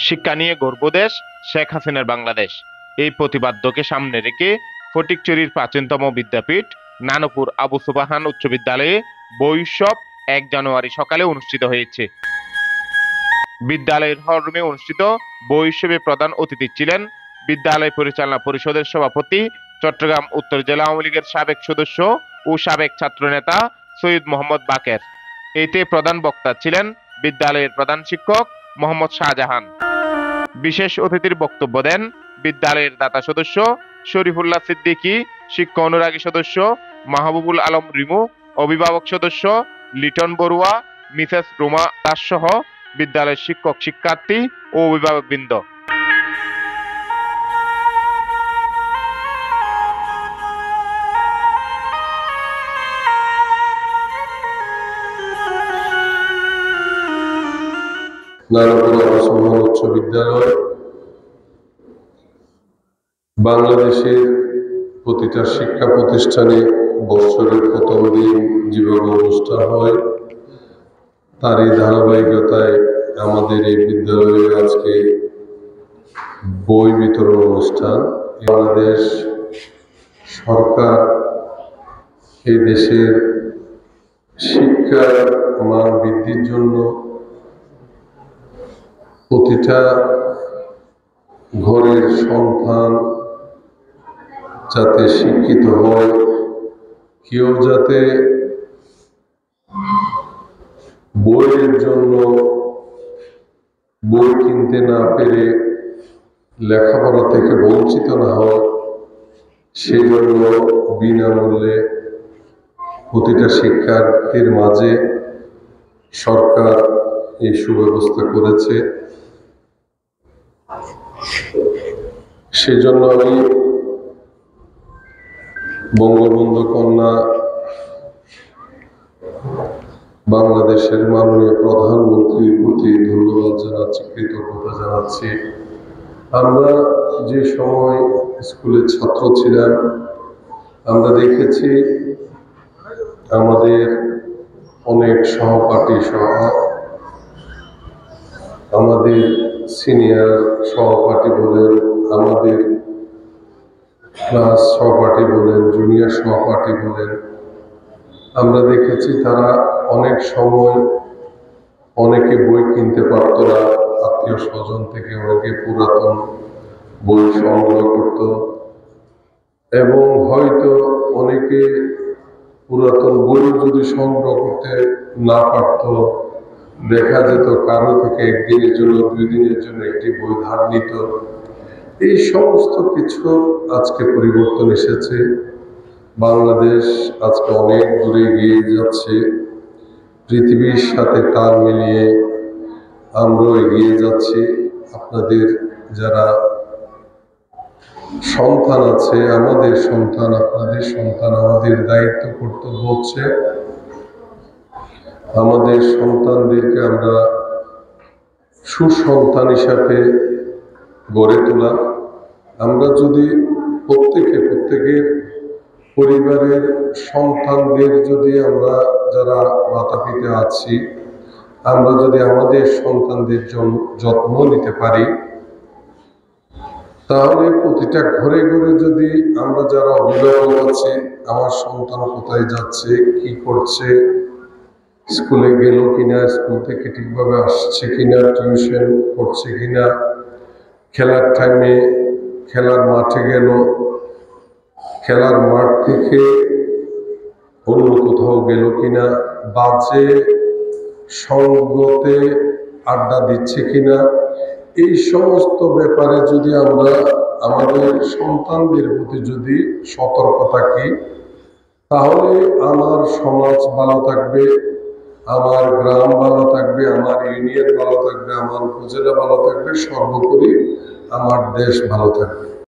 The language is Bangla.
শিক্ষা নিয়ে গর্বদেশ শেখ হাসিনার বাংলাদেশ। এই প্রতিপাদ্যকে সামনে রেখে ফটিকছড়ির প্রাচীনতম বিদ্যাপীঠ নানুপুর আবু সুবহান উচ্চ বিদ্যালয়ে বই উৎসব 1 জানুয়ারি সকালে অনুষ্ঠিত হয়েছে। বিদ্যালয়ের হলরুমে অনুষ্ঠিত বই উৎসবে প্রধান অতিথি ছিলেন বিদ্যালয় পরিচালনা পরিষদের সভাপতি, চট্টগ্রাম উত্তর জেলা আওয়ামী লীগের সাবেক সদস্য ও সাবেক ছাত্রনেতা সৈয়দ মোহাম্মদ বাকের। এতে প্রধান বক্তা ছিলেন বিদ্যালয়ের প্রধান শিক্ষক মোহাম্মদ শাহজাহান। বিশেষ অতিথির বক্তব্য দেন বিদ্যালয়ের দাতা সদস্য শরীফুল্লাহ সিদ্দিকী, শিক্ষা অনুরাগী সদস্য মাহবুবুল আলম রিমু, অভিভাবক সদস্য লিটন বড়ুয়া, মিসেস রুমা দাস সহ বিদ্যালয়ের শিক্ষক, শিক্ষার্থী ও অভিভাবকবৃন্দ। নানুপুর আবু সুবহান উচ্চ বিদ্যালয় বাংলাদেশের প্রতিটা শিক্ষা প্রতিষ্ঠানে বছরের প্রথম দিন যেভাবে অনুষ্ঠান হয়, তারই ধারাবাহিকতায় আমাদের এই বিদ্যালয়ে আজকে বই বিতরণ অনুষ্ঠান। বাংলাদেশ সরকার এই দেশের শিক্ষার মান বৃদ্ধির জন্য প্রতিটা ঘরের সন্তান যাতে শিক্ষিত হয়, কেউ যাতে বইয়ের জন্য বই কিনতে না পেরে লেখাপড়া থেকে বঞ্চিত না হয়, সেই জন্য বিনামূল্যে প্রতিটা শিক্ষার্থীর মাঝে সরকার এই সুব্যবস্থা করেছে। সেজন্য আমি বঙ্গবন্ধু কন্যা বাংলাদেশের মাননীয় প্রধানমন্ত্রীর প্রতি ধন্যবাদ জানাচ্ছি, কৃতজ্ঞতা জানাচ্ছি। আমরা যে সময় স্কুলে ছাত্র ছিলাম, আমরা দেখেছি আমাদের অনেক সহপাঠী সহ আমাদের সিনিয়র সহপাঠী বলেন, আমাদের ক্লাস সহপাঠী বলেন, জুনিয়র সহপাঠী বলেন, আমরা দেখেছি তারা অনেক সময় অনেকে বই কিনতে পারত না, আত্মীয় স্বজন থেকে অনেকে পুরাতন বই সংগ্রহ করত, এবং হয়তো অনেকে পুরাতন বই যদি সংগ্রহ করতে না পারত, দেখা যেত কারো থেকে একদিনের জন্য, 2 দিনের জন্য একটি বই ধার নিত। এই সমস্ত কিছু আজকে পরিবর্তন এসেছে। বাংলাদেশ আজকে অনেক দূরে এগিয়ে যাচ্ছে, পৃথিবীর সাথে তাল মিলিয়ে আমরাও এগিয়ে যাচ্ছি। আপনাদের যারা সন্তান আছে, আমাদের সন্তান, আপনাদের সন্তান, আমাদের দায়িত্ব কর্তব্য হচ্ছে আমাদের সন্তানদেরকে আমরা সুসন্তান হিসাবে গড়ে তোলা। আমরা যদি প্রত্যেকের পরিবারের সন্তানদের যদি আমরা যারা মাতা পিতা আছি, আমরা যদি আমাদের সন্তানদের যত্ন নিতে পারি, তাহলে প্রতিটা ঘরে ঘরে যদি আমরা যারা অভিভাবক আছি, আমার সন্তান কোথায় যাচ্ছে, কি করছে, স্কুলে গেল কিনা, স্কুল থেকে ঠিকভাবে আসছে কিনা, টিউশন করছে কিনা, খেলার টাইমে খেলার মাঠে গেল, খেলার মাঠ থেকে অন্য কোথাও গেল কিনা, বাজে সঙ্গতে আড্ডা দিচ্ছে কিনা, এই সমস্ত ব্যাপারে যদি আমরা আমাদের সন্তানদের প্রতি যদি সতর্ক থাকি, তাহলে আমার সমাজ ভালো থাকবে, আমার গ্রাম ভালো থাকবে, আমার ইউনিয়ন ভালো থাকবে, আমার উপজেলা ভালো থাকবে, সর্বোপরি আমার দেশ ভালো থাকবে।